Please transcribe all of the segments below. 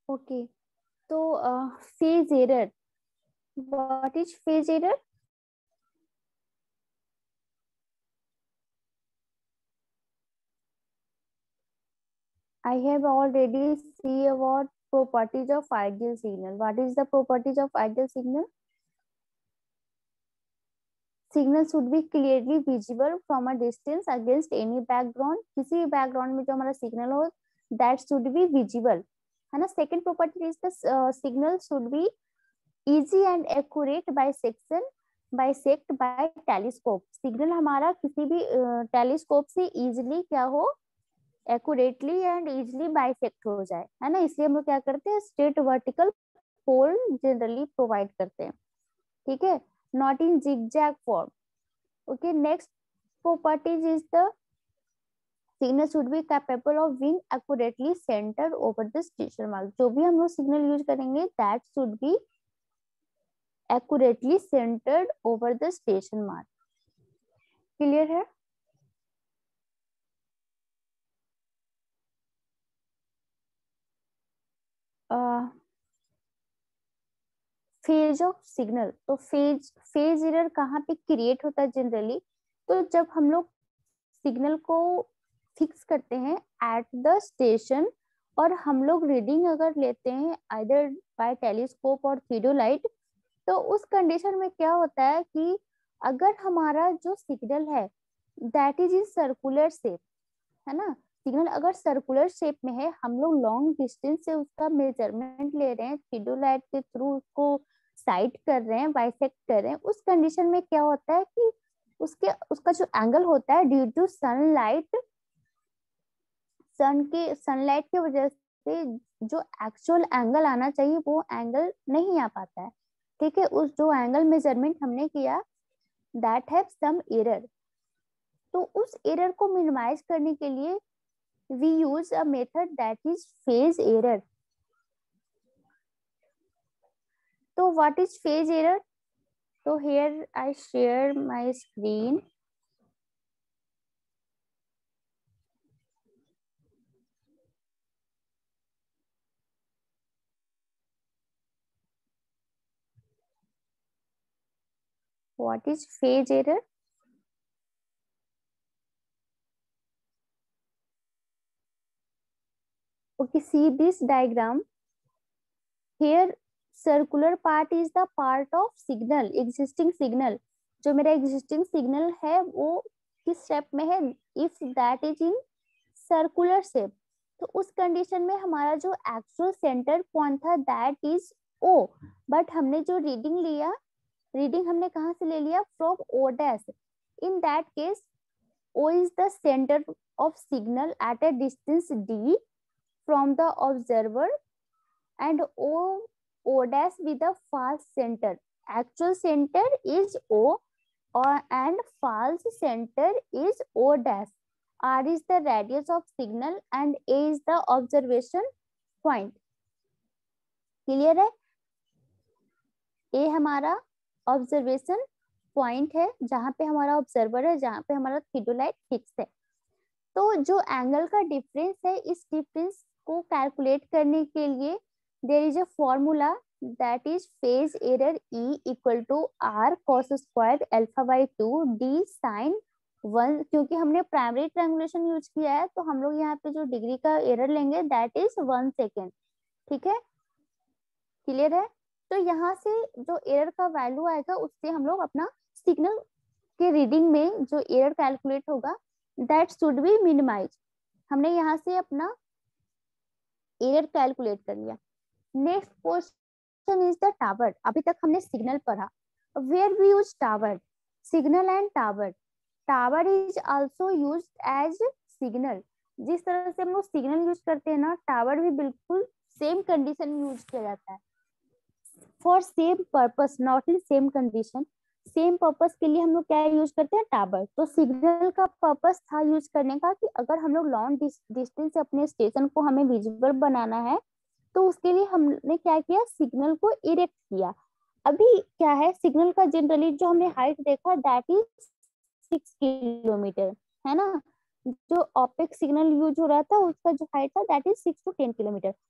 Okay, तो phase error, what is phase error? I have already see about properties of ideal signal. What is the properties of ideal signal? Signal should be clearly visible from a distance against any background. किसी background में जो हमारा signal हो, that should be visible, है ना. Second property is the signal should be easy and accurate bisect by telescope. Signal हमारा किसी भी telescope से easily क्या हो, एक्यूरेटली एंड इजिली बाइसेक्ट हो जाए, है ना. इसलिए हम लोग क्या करते हैं, straight vertical pole generally provide करते हैं. ठीक है, not in zigzag form. Okay, next properties is the signal should be capable of being accurately centred over the station mark. जो भी हम लोग सिग्नल यूज करेंगे that should be accurately centred over the station mark. Clear है? Phase of signal, तो phase error कहाँ पे create होता है जनरली, तो जब हम लोग सिग्नल को फिक्स करते हैं एट द स्टेशन और हम लोग रीडिंग अगर लेते हैं आइदर बाय टेलीस्कोप और थियोडोलाइट, तो उस कंडीशन में क्या होता है कि अगर हमारा जो सिग्नल है that is in circular shape, है ना. सिग्नल अगर सर्कुलर शेप में है, हम लोग लॉन्ग डिस्टेंस से उसका मेजरमेंट ले रहे हैं, थियोडोलाइट के थ्रू उसको साइट कर रहे हैं, बाइसेक्ट कर रहे हैं, उस कंडीशन में क्या होता है कि उसका जो एंगल होता है ड्यू टू सनलाइट की वजह से जो एक्चुअल एंगल आना चाहिए वो एंगल नहीं आ पाता है. ठीक है, उस जो एंगल मेजरमेंट हमने किया दैट हैव सम एरर. तो उस एरर को मिनिमाइज करने के लिए we use a method that is phase error. So what is phase error? So here I share my screen. What is phase error? Okay, see this diagram. Here circular part is the part of signal, existing signal. जो मेरा existing signal है वो किस shape में है? If that is in circular shape, तो उस condition में हमारा जो एक्चुअल सेंटर पॉइंट था दैट इज O. बट हमने जो रीडिंग हमने कहाँ से ले लिया? From O dash. In that case O is the center of signal at a distance D from the observer and O dash with the false center. Actual center is O and false center is O dash. R is the radius of signal and A is the observation point. Clear है? A हमारा observation point है जहां पे हमारा observer है, जहां पे हमारा थियोडोलाइट फिक्स है. तो जो एंगल का डिफरेंस है, इस डिफरेंस को कैलकुलेट करने के लिए there is a formula that is phase error E equal to R cos square alpha by 2 D sin 1. क्योंकि हमने प्राइमरी ट्रायंगुलेशन यूज किया है तो हम लोग यहाँ पे जो डिग्री का एरर लेंगे दैट इज 1 सेकेंड. ठीक है, क्लियर है? तो यहाँ से जो एरर का वैल्यू आएगा उससे हम लोग अपना सिग्नल के रीडिंग में जो एरर कैलकुलेट होगा दैट शुड बी मिनिमाइज. हमने यहाँ से अपना एरर कैलकुलेट कर लिया. Next question is the tower. अभी तक हमने सिग्नल पढ़ा. Where we use tower, signal and tower. Tower is also used as signal. जिस तरह से हम लोग सिग्नल यूज करते हैं ना, टावर भी बिल्कुल सेम कंडीशन में यूज किया जाता है. For same purpose, not in same condition. Same purpose के लिए हम लोग क्या यूज करते हैं? टावर. तो सिग्नल का पर्पस था यूज करने का कि अगर हम लोग लॉन्ग डिस्टेंस से अपने स्टेशन को हमें विजिबल बनाना है तो उसके लिए हमने क्या किया? सिग्नल को इरेक्ट किया. अभी क्या है, सिग्नल का जनरली जो हमने हाइट देखा दैट इज 6 किलोमीटर, है ना. जो ऑप्टिक सिग्नल यूज हो रहा था उसका जो हाइट था दैट इज 6 to 10 किलोमीटर.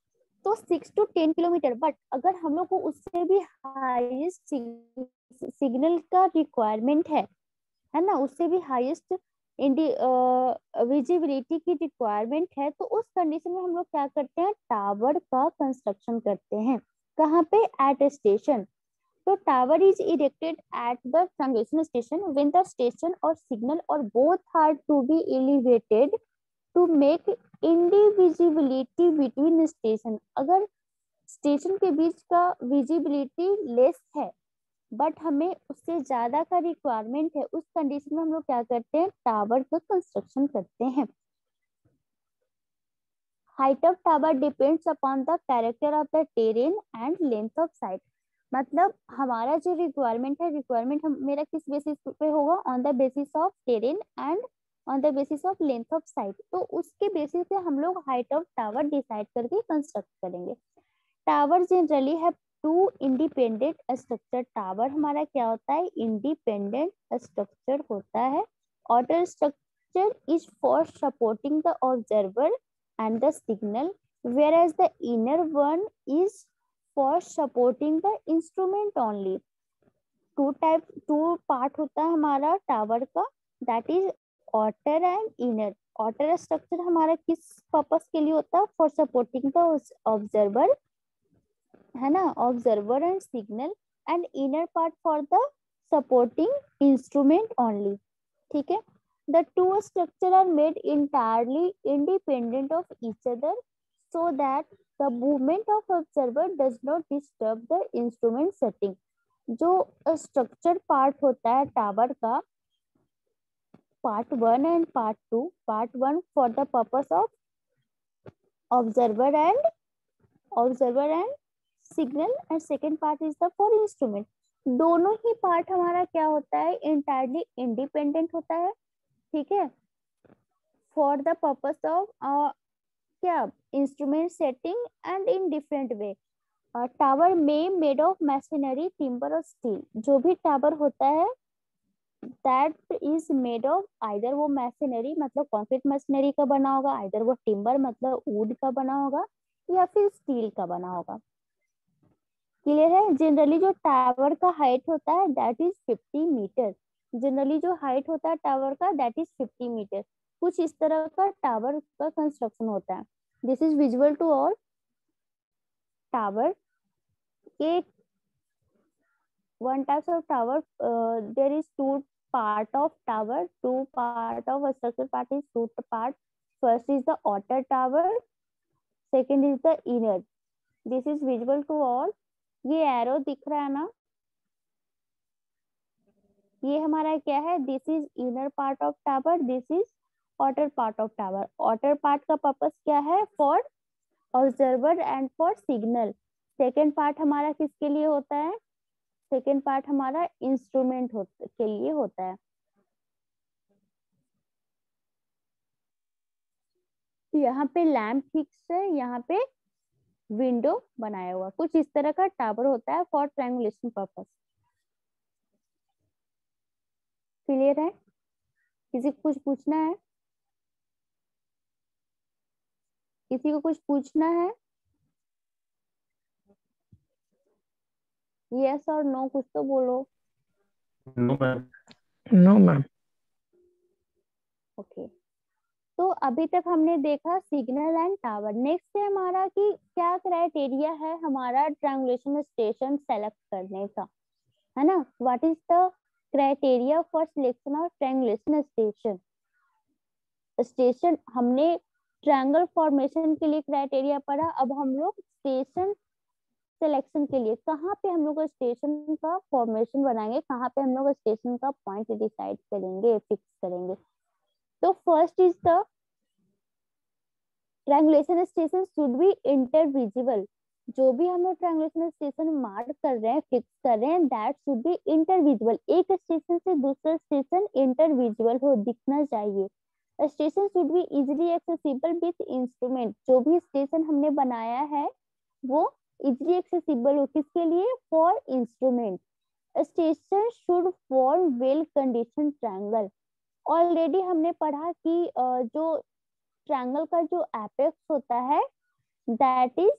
तो 6 to 10 किलोमीटर। बट अगर हम लोग को उससे भी हाईएस्ट सिग्नल का रिक्वायरमेंट है ना, उससे भी हाईएस्ट विजिबिलिटी की रिक्वायरमेंट है, तो उस कंडीशन में हम लोग क्या करते हैं, टावर का कंस्ट्रक्शन करते हैं। कहाँ पे, एट स्टेशन। तो tower is erected at the transmission station when the station और सिग्नल और both are to be elevated to make indivisibility between station. अगर स्टेशन के बीच का विजिबिलिटी लेस है बट हमें उससे ज्यादा का रिक्वायरमेंट है, उस कंडीशन में हम लोग क्या करते हैं, टावर का कंस्ट्रक्शन करते हैं। Height of tower depends upon the character of the terrain and length of sight. मतलब हमारा जो रिक्वायरमेंट मेरा किस बेसिस पे होगा, on the basis of terrain and on the basis of length of sight. तो उसके बेसिस पे हम लोग हाइट ऑफ टावर डिसाइड करके कंस्ट्रक्ट करेंगे। टावर जनरली है टू इंडिपेंडेंट स्ट्रक्चर। टावर हमारा क्या होता है, इंडिपेंडेंट स्ट्रक्चर होता है। Outer structure is for supporting the observer and the signal, whereas the inner one is for supporting the instrument only. Two part होता है हमारा टावर का, that is outer and inner. Outer structure हमारा किस purpose के लिए होता है, फॉर सपोर्टिंग द ऑब्जर्वर, है ना, observer and signal, and inner part for the supporting instrument only. ठीक है। The two structures are made entirely independent of each other so that the movement of observer does not disturb the instrument setting. जो structure part होता है tower का, part 1 and part 2, part 1 for the purpose of observer and signal and second part is the for instrument. दोनों ही part हमारा क्या होता है, इंटायरली इंडिपेंडेंट होता है। ठीक है, फॉर द पर्पस ऑफ क्या, instrument setting and in different way. Tower में मेड ऑफ मशीनरी, टिम्बर और स्टील। जो भी टावर होता है that is made of, either वो मशीनरी मतलब कंक्रीट मशीनरी का बना होगा, आइदर वो टिम्बर मतलब वुड का बना होगा, या फिर स्टील का बना होगा। क्लियर है। जनरली जो टावर का हाइट होता है दैट इज 50 मीटर। जनरली जो हाइट होता है टावर का दैट इज 50 मीटर। कुछ इस तरह का टावर का कंस्ट्रक्शन होता है। This is visual to all tower. एक one types of tower, there is two part of tower, two part of a structure part is two part. First is the outer tower, second is the inner. This is visible to all. ये arrow दिख रहा है ना, ये हमारा क्या है, this is inner part of tower, this is outer part of tower. Outer part का पर्पस क्या है, for observer and for signal. Second part हमारा किसके लिए होता है, सेकेंड पार्ट हमारा इंस्ट्रूमेंट के लिए होता है। यहाँ पे लैम्प फिक्स है, यहाँ पे विंडो बनाया हुआ, कुछ इस तरह का टावर होता है फॉर ट्रायंगुलेशन पर्पस। क्लियर है। किसी को कुछ पूछना है, किसी को कुछ पूछना है, यस और नो कुछ तो बोलो। No ma'am. No ma'am. Okay, तो अभी तक हमने देखा सिग्नल एंड टावर। नेक्स्ट है हमारा कि क्या क्राइटेरिया है हमारा ट्रायंगुलेशन स्टेशन सेलेक्ट करने का, है ना। What is the criteria for selection of triangulation station. Station हमने ट्रायंगल फॉर्मेशन के लिए क्राइटेरिया पढ़ा, अब हम लोग स्टेशन सिलेक्शन के लिए कहाँ पे हम लोग स्टेशन का फॉर्मेशन बनाएंगे, कहाँ पे हम लोग स्टेशन का पॉइंट डिसाइड करेंगे, फिक्स करेंगे। तो first is the triangulation station should be intervisible. जो भी हम लोग ट्रायंगुलेशन स्टेशन मार्क कर रहे हैं, फिक्स कर रहे हैं, दैट शुड बी इंटरविजिबल। एक स्टेशन से दूसरा स्टेशन इंटरविजिबल हो, दिखना चाहिए। Station should be easily accessible with instrument. जो भी स्टेशन हमने बनाया है वो इजिली एक्सेसिबल हो, किसके लिए, for instrument. Station should form well condition triangle. Already हमने पढ़ा कि जो ट्रायंगल का जो एपेक्स होता है दैट इज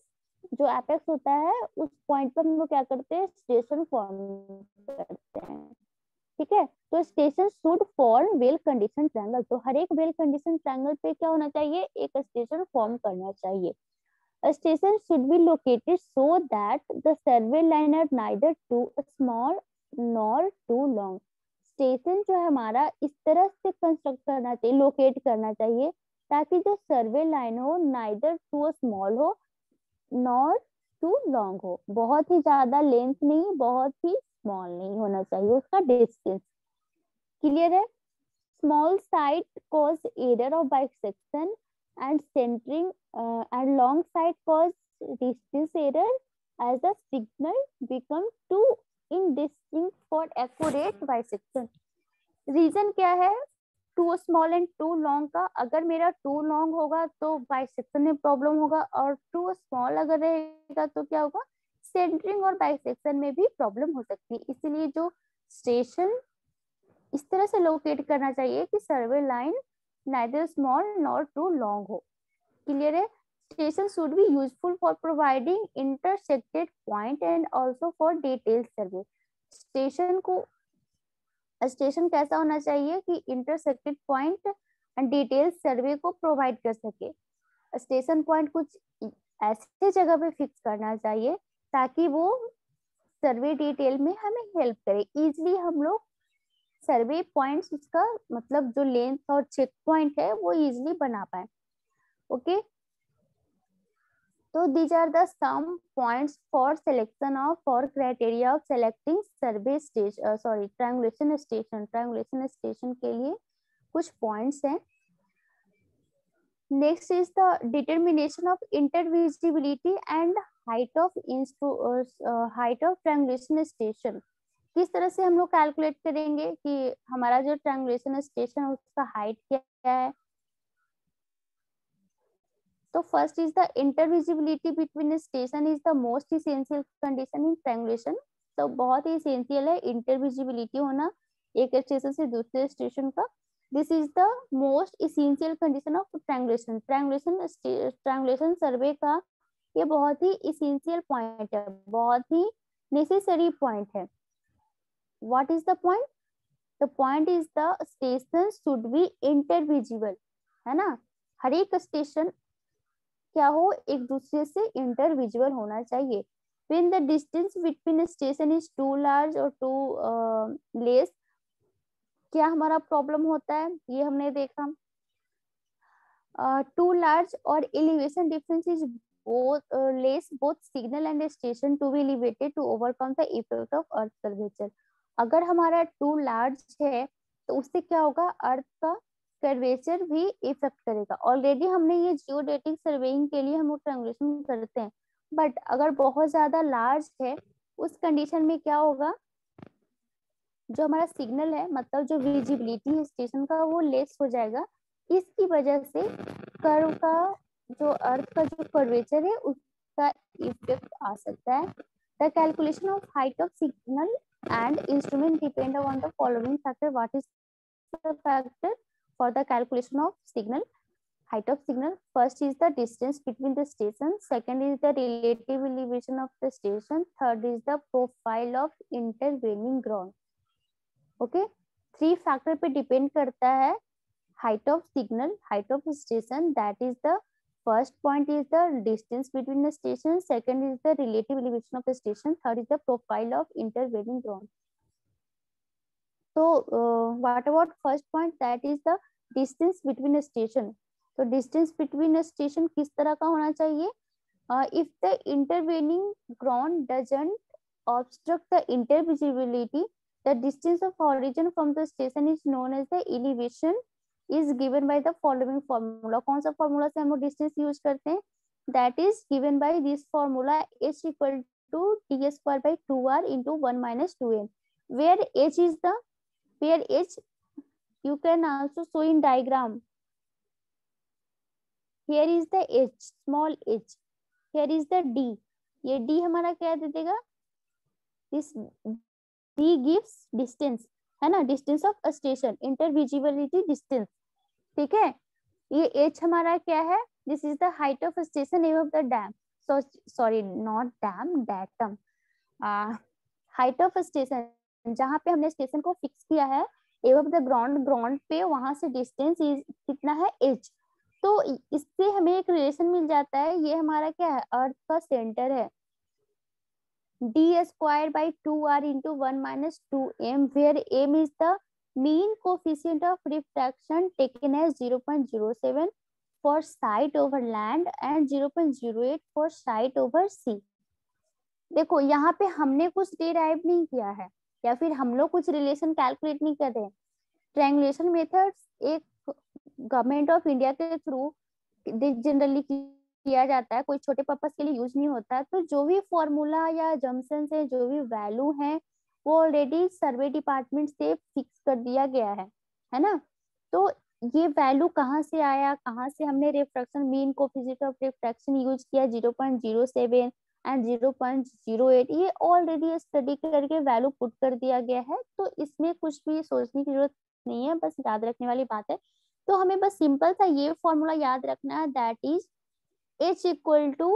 जो एपेक्स होता है उस पॉइंट पर हम लोग क्या करते हैं, स्टेशन फॉर्म करते हैं। ठीक है, तो station should form well condition triangle. तो हर एक वेल कंडीशन ट्रायंगल पे क्या होना चाहिए, एक स्टेशन फॉर्म करना चाहिए। A station should be located so that the survey line are neither too small nor too long. Station जो है हमारा इस तरह से कंस्ट्रक्ट करना चाहिए, लोकेट करना चाहिए, ताकि जो सर्वे लाइन हो नाइदर टू स्मॉल हो नॉर टू लॉन्ग हो। बहुत ही ज्यादा लेंथ नहीं, बहुत ही स्मॉल नहीं होना चाहिए उसका डिस्टेंस। क्लियर है? Small side cause error of bisection and centering, and long side cause distance error as the signal become too indistinct for accurate bisection. Reason क्या है too small and too long का? अगर मेरा to long होगा तो bisection में problem होगा, और टू स्मॉल अगर रहेगा तो क्या होगा, सेंटरिंग और बाइसेक्शन में भी प्रॉब्लम हो सकती है। इसीलिए जो स्टेशन इस तरह से लोकेट करना चाहिए कि survey line neither small nor too long हो। क्लियर है? Station should be useful for providing intersected point and also for detailed survey। Station कैसा होना चाहिए कि intersected point and detail survey को प्रोवाइड कर सके। स्टेशन पॉइंट कुछ ऐसे जगह पे फिक्स करना चाहिए ताकि वो सर्वे डिटेल में हमें हेल्प करे। इजिली हम लोग सर्वे पॉइंट्स, उसका मतलब जो लेंथ और चेक पॉइंट है वो इजिली बना पाए। ओके, तो these are the some points for selection of for criteria of selecting survey station, triangulation station के लिए कुछ points हैं। Next is the determination of intervisibility and height of triangulation station। किस तरह से हम लोग कैलकुलेट करेंगे कि हमारा जो ट्रायंगुलेशन स्टेशन है उसका हाइट क्या है? तो first is the intervisibility between station is the most essential condition in triangulation. तो बहुत ही इसेंशियल है इंटरविजिबिलिटी होना एक स्टेशन से दूसरे स्टेशन का। This is the most essential condition of triangulation. Triangulation survey का ये बहुत ही इसेंशियल पॉइंट है, बहुत ही नेसेसरी पॉइंट है। What is the point? The point is the station should be intervisible, है ना। हर एक स्टेशन क्या हो, एक दूसरे से इंटरविजुअल होना चाहिए। When the distance between a station is too large or too less, क्या हमारा प्रॉब्लम होता है, ये हमने देखा। Too large और elevation difference is both less, both signal and station to be elevated to overcome the effect of earth curvature। अगर हमारा too large है तो उससे क्या होगा, अर्थ का कर्वेचर भी इफेक्ट करेगा। ऑलरेडी हमने ये जियोडेटिक सर्वेइंग के लिए हम लोग ट्रायंगुलेशन करते हैं, बट अगर बहुत ज्यादा लार्ज है उस कंडीशन में क्या होगा, जो हमारा सिग्नल है मतलब जो विजिबिलिटी है स्टेशन का वो लेस हो जाएगा। इसकी वजह से कर्व का जो अर्थ का जो कर्वेचर है उसका इफेक्ट आ सकता है। The calculation of height of signal and instrument depend on the following factor. What is the factor for the calculation of signal, height of signal? First is the distance between the stations, second is the relative elevation of the station, third is the profile of intervening ground। okay, 3 factor पे depend करता है height of signal, height of station, that is the first point is the distance between the station, second is the relative elevation of the station, third is the profile of intervening ground। तो what about first point, that is the distance between a station। तो distance between a station किस तरह का होना चाहिए? If the intervening ground doesn't obstruct the intervisibility, the distance of origin from the station is known as the elevation, is given by the following formula। कौन सा formula से हम लोग distance use करते हैं? That is given by this formula, h equal to t square by 2r into 1 minus 2n, where h is the, where h you can also show in diagram। here is the h, small h, here is the d। ये d हमारा क्या दे देगा, this d gives distance, है ना, distance of a station, intervisibility distance। ठीक है, ये h हमारा क्या है, this is the height of a station above the dam। Sorry not dam, datum, height of station, जहाँ पे हमने स्टेशन को फिक्स किया है एबव द ग्राउंड, ग्राउंड पे वहां से डिस्टेंस कितना है h। तो इससे हमें एक रिलेशन मिल जाता है, ये हमारा क्या है, अर्थ का सेंटर है, d square by 2r into 1 minus 2m, where m is the mean coefficient of refraction taken as 0.07 for sight over land and 0.08 for sight over sea। देखो यहाँ पे हमने कुछ डिराइव नहीं किया है या फिर हम लोग कुछ रिलेशन कैलकुलेट नहीं कर रहे। ट्रायंगुलेशन मेथड्स एक गवर्नमेंट ऑफ इंडिया के थ्रू जनरली किया जाता है, कोई छोटे पर्पस के लिए यूज नहीं होता। तो जो भी फॉर्मूला या जम्पशन है, जो भी वैल्यू है, वो ऑलरेडी सर्वे डिपार्टमेंट से फिक्स कर दिया गया है ना। तो ये वैल्यू कहाँ से आया, कहाँ से हमने refraction mean coefficient of refraction use किया 0.07 एंड 0.08, ये ऑलरेडी स्टडी करके वैल्यू पुट कर दिया गया है। तो इसमें कुछ भी सोचने की जरूरत नहीं है, बस याद रखने वाली बात है। तो हमें बस सिंपल सा ये फॉर्मूला याद रखना है, that is h equal to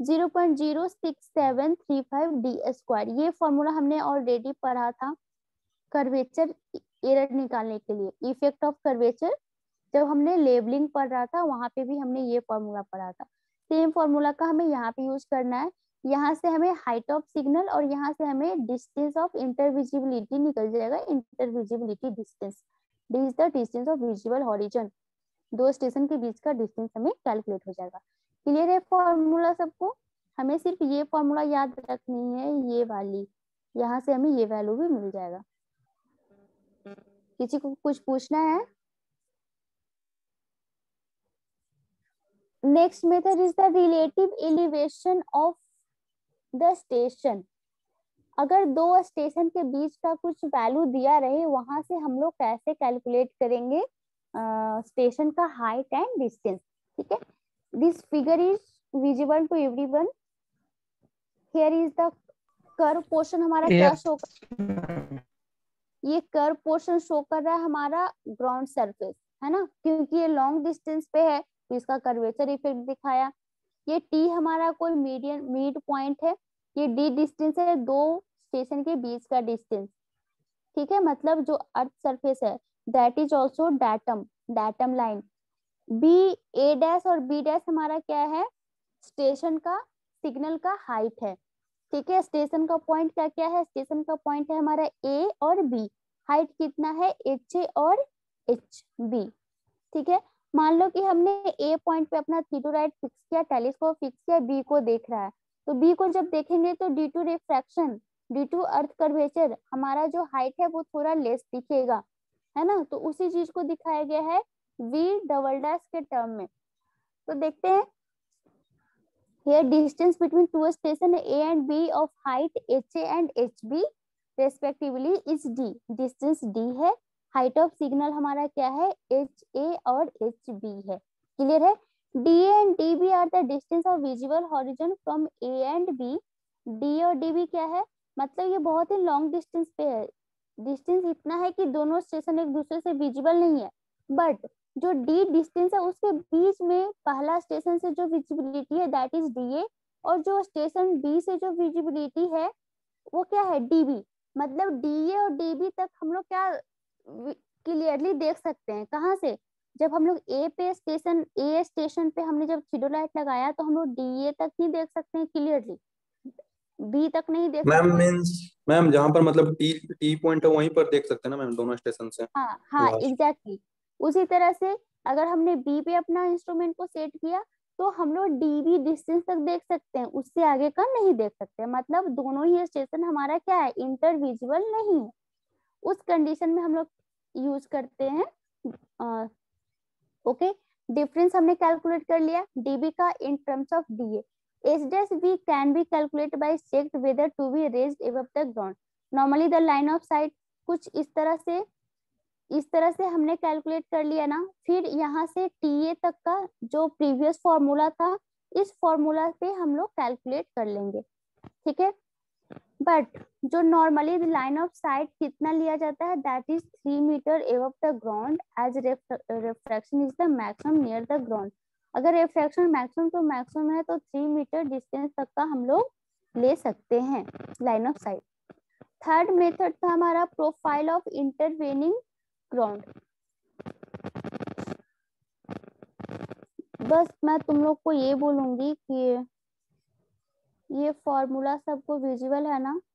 0.06735 D square. ये फॉर्मूला हमने ऑलरेडी पढ़ा था कर्वेचर एरर निकालने के लिए, इफेक्ट ऑफ कर्वेचर, जब हमने लेबलिंग पढ़ रहा था वहां पे भी हमने ये फॉर्मूला पढ़ा था। सेम फॉर्मूला का हमें यहाँ पे यूज करना है। यहाँ से हमें हाइट ऑफ सिग्नल और यहाँ से हमें डिस्टेंस ऑफ इंटरविजिबिलिटी निकल जाएगा, intervisibility distance, this is the distance of visible horizon, दो स्टेशन के बीच का डिस्टेंस हमें कैलकुलेट हो जाएगा। क्लियर है फॉर्मूला सबको? हमें सिर्फ ये फॉर्मूला याद रखनी है, ये वाली, यहाँ से हमें ये वैल्यू भी मिल जाएगा। किसी को कुछ पूछना है? Next method is the relative elevation of the station. अगर दो स्टेशन के बीच का कुछ वैल्यू दिया रहे, वहां से हम लोग कैसे कैलकुलेट करेंगे स्टेशन का हाइट एंड डिस्टेंस। ठीक है, this figure is visible to everyone. Here is the curve portion, हमारा क्या शो कर, ये कर्व पोर्शन शो कर रहा है हमारा ग्राउंड सरफेस, है ना, क्योंकि ये लॉन्ग डिस्टेंस पे है तो इसका कर्वेचर इफेक्ट दिखाया। ये टी हमारा कोई मीडियन मिड पॉइंट है, ये डी डिस्टेंस है दो स्टेशन के बीच का डिस्टेंस। ठीक है, मतलब जो अर्थ सरफेस है that is also datum, datum line. B A dash और बी डैश हमारा क्या है, स्टेशन का सिग्नल का हाइट है। ठीक है, स्टेशन का पॉइंट क्या क्या है, स्टेशन का पॉइंट है हमारा ए और बी, हाइट कितना है एच ए और एच बी। ठीक है, मान लो कि हमने ए पॉइंट पे अपना थीटोराइट फिक्स किया, टेलीस्कोप फिक्स किया, बी को देख रहा है, तो बी को जब देखेंगे तो due to refraction, due to earth curvature, हमारा जो हाइट है वो थोड़ा लेस दिखेगा, है ना। तो उसी चीज को दिखाया गया है वी डबल डैश के टर्म में। तो देखते हैं, here distance between two station A and B of height HA and HB respectively is D, distance D है, height of signal हमारा क्या है HA और HB है। क्लियर है? DA and DB are the distance of visible horizon from A and B। D और DB क्या है, मतलब ये बहुत ही लॉन्ग डिस्टेंस पे है, डिस्टेंस इतना है कि दोनों स्टेशन एक दूसरे से विजिबल नहीं है, बट जो डी डिस्टेंस है उसके बीच में पहला स्टेशन से जो विजिबिलिटी है दैट इज डीए, और जो स्टेशन बी से जो विजिबिलिटी है वो क्या है डीबी। मतलब डीए और डीबी तक हम लोग क्या क्लियरली देख सकते हैं, कहाँ से, जब हम लोग ए पे स्टेशन, ए स्टेशन पे हमने जब थियोडोलाइट लगाया तो हम लोग डीए तक ही देख सकते हैं क्लियरली, बी तक नहीं देख मैम सकते। मीन्स मैम जहाँ पर मतलब टी टी पॉइंट है वहीं पर देख सकते हैं ना मैम, दोनों स्टेशन से हाँ हाँ लास्ट। एग्जैक्टली। उसी तरह से अगर हमने बी पे अपना इंस्ट्रूमेंट को सेट किया तो हम लोग डीबी डिस्टेंस तक देख सकते हैं, उससे आगे का नहीं देख सकते। मतलब दोनों ही स्टेशन हमारा क्या है, इंटरविजिबल नहीं है। उस कंडीशन में हम लोग यूज करते हैं ओके। डिफरेंस हमने कैलकुलेट कर लिया डीबी का in terms of DA. H dash B can be calculated by checked whether to be raised above the ground, normally the line of sight. कुछ इस तरह से हमने कैलकुलेट कर लिया ना। फिर यहाँ से टीए तक का जो प्रीवियस फॉर्मूला था, इस फॉर्मूला पे हम लोग कैलकुलेट कर लेंगे। ठीक है, बट जो नॉर्मली लाइन ऑफ साइट कितना लिया जाता है that is 3 meter above the ground as refraction is the maximum near the ground. अगर रिफ्रैक्शन मैक्सिमम टू मैक्सिमम है तो 3 मीटर डिस्टेंस तक का हम लोग ले सकते हैं line of sight. Third method था हमारा प्रोफाइल ऑफ इंटरवेनिंग ग्राउंड। बस मैं तुम लोग को ये बोलूंगी कि ये फॉर्मूला सबको विजिबल है ना?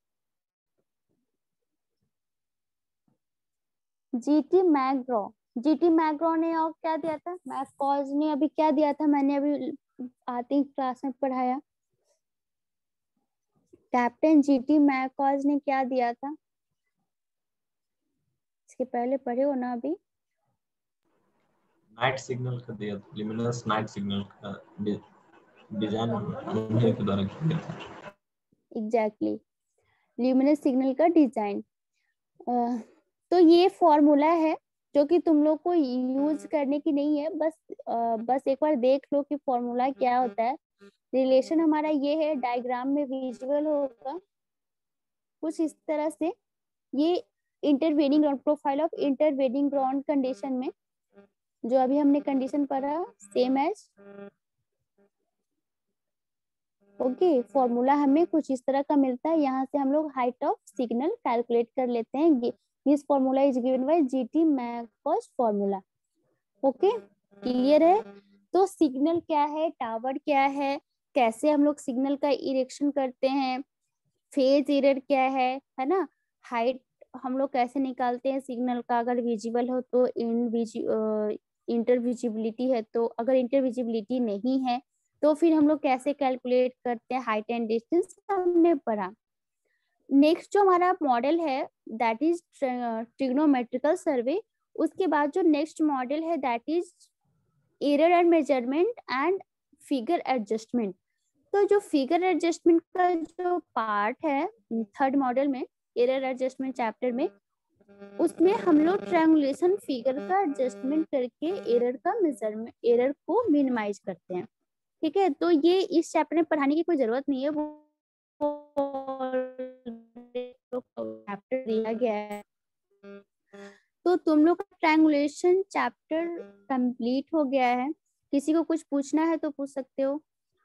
जीटी मैकग्रॉ, जीटी मैकग्रॉ ने और क्या दिया था, मैककॉज ने अभी क्या दिया था, मैंने अभी आती क्लास में पढ़ाया। कैप्टन जीटी मैककॉज ने क्या दिया था, इसके पहले पढ़े हो ना अभी? नाइट सिग्नल का दिया था, लिमिनस नाइट सिग्नल का डिजाइन उन्हीं के द्वारा किया था। एग्जैक्टली, ल्यूमिनस सिग्नल का डिजाइन। तो ये फॉर्मूला है जो कि तुम लोग को यूज करने की नहीं है, बस एक बार देख लो कि फॉर्मूला क्या होता है। रिलेशन हमारा ये है, डायग्राम में विजुअल होगा कुछ इस तरह से। ये intervening ground, profile of intervening ground condition में जो अभी हमने कंडीशन पढ़ा सेम एज, ओके। फॉर्मूला हमें कुछ इस तरह का मिलता है, यहाँ से हम लोग हाइट ऑफ सिग्नल कैलकुलेट कर लेते हैं। This formula is given by GT McCaw's formula. Okay, clear है? तो सिग्नल क्या है, टावर क्या है, कैसे हम लोग सिग्नल का इरेक्शन करते हैं, फेज एरर क्या है ना, हाइट हम लोग कैसे निकालते हैं सिग्नल का, अगर विजिबल हो तो इंटरविजिबिलिटी है तो, अगर इंटरविजिबिलिटी नहीं है तो फिर हम लोग कैसे कैलकुलेट करते हैं हाइट एंड डिस्टेंस, हमने पढ़ा। नेक्स्ट जो हमारा मॉडल है दैट इज ट्रिग्नोमेट्रिकल सर्वे। उसके बाद जो नेक्स्ट मॉडल है that is error and measurement and figure adjustment. तो जो फिगर एडजस्टमेंट का जो पार्ट है थर्ड मॉडल में, एरर एडजस्टमेंट चैप्टर में, उसमें हम लोग ट्रायंगुलेशन फिगर का एडजस्टमेंट करके एरर का मेजरमेंट, एरर को मिनिमाइज करते हैं। ठीक है, तो ये इस चैप्टर में पढ़ाने की कोई जरूरत नहीं है, वो चैप्टर दिया गया है। तो तुम लोग का ट्रायंगुलेशन चैप्टर कंप्लीट हो गया है। किसी को कुछ पूछना है तो पूछ सकते हो।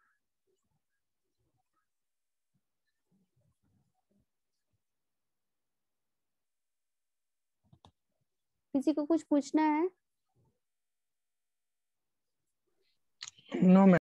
किसी को कुछ पूछना है? No ma'am.